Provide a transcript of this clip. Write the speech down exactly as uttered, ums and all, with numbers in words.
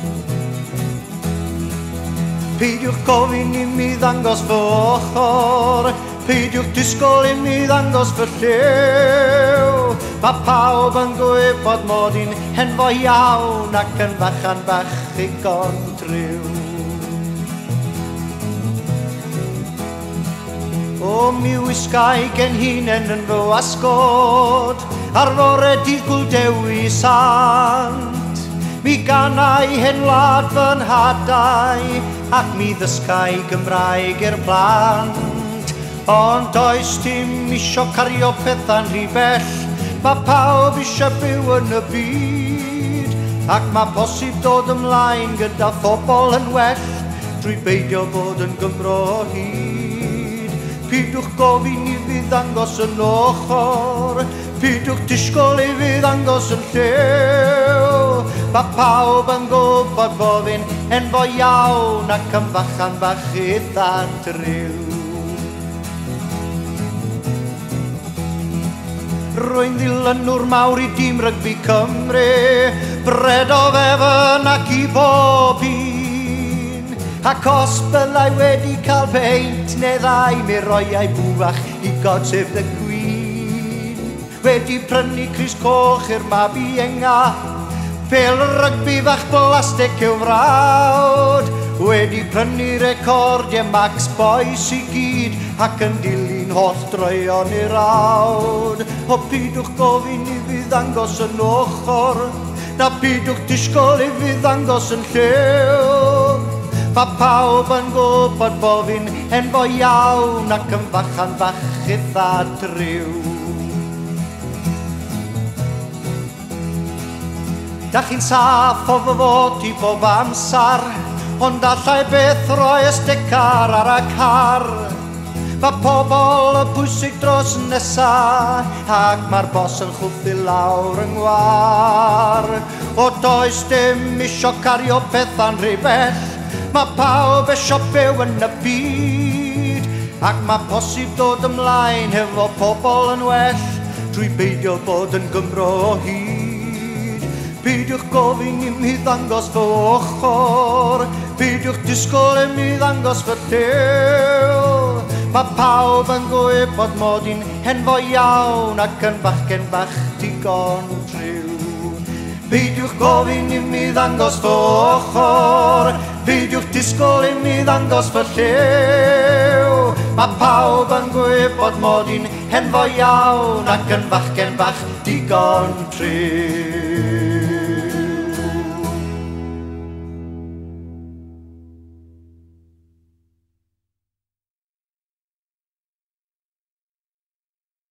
Peidiwch gofyn i mi ddangos fy ochr, peidiwch disgwyl i mi ddangos fy llew. Mae pawb yn gwybod mod i'n henfo iawn ac yn fachan bach ddigon driw. O mi wisgai gen hunen yn fy wasgod, ar fore dydd Gwldewi sant. Mi ganai hen wlad fy nhadau, ac mi ddysgai Gymraeg i'r plant. Ond does dim isio cario petha'n rhy bell, mae pawb isio byw yn y byd, ac mae posib dod ymlaen gyda phobl yn well, drwy beidio bod yn Gymro hyd. Peidiwch gofyn i fi ddangos yn ochr, peidiwch disgwyl i fi ddangos yn llew. Mae pawb yn gwybod bod fi'n henfo iawn ac yn fachan bach eitha driw. Rwy'n ddilynwr mawr i dîm rygbi Cymru, bred o fefn ac i bob un. Ac os byddai wedi cael peint neu ddau, mi roiau bwfach i God Save the Queen. Wedi prynu Crys Coch i'r mab i enga, pel rygbi fach blastig i'w frawd. Wedi prynu recordiau Max Boyce i gyd, ac yn dilyn holl droion i'r awd. O peidiwch gofyn i fi ddangos yn ochr, na peidiwch disgwyl i fi ddangos yn llew. Mae pawb yn gwybod bod fi'n henfo iawn ac yn fachan bach eitha driw. Da chi'n saff o fy fod i bob amsar, ond allai beth roi ysdecar ar y car. Mae pobl y bwysig dros nesa, ac mae'r bos yn chwthu lawr yng ngwar. O does dim isio cario petha'n rhy bell, mae pawb isio byw yn y byd, ac mae posib dod ymlaen hefo pobl yn well, drwy beidio bod yn Gymro hyd. Peidiwch gofyn i mi ddangos fy ochr, peidiwch disgwyl i mi ddangos fy llew. Mae pawb yn gwybod mod i'n henfo iawn ac yn fachgen bach digon driw. Peidiwch gofyn i mi ddangos fy ochr, peidiwch disgwyl i mi ddangos fy llew. Mae pawb yn gwybod mod i'n henfo iawn ac yn fachgen bach digon driw.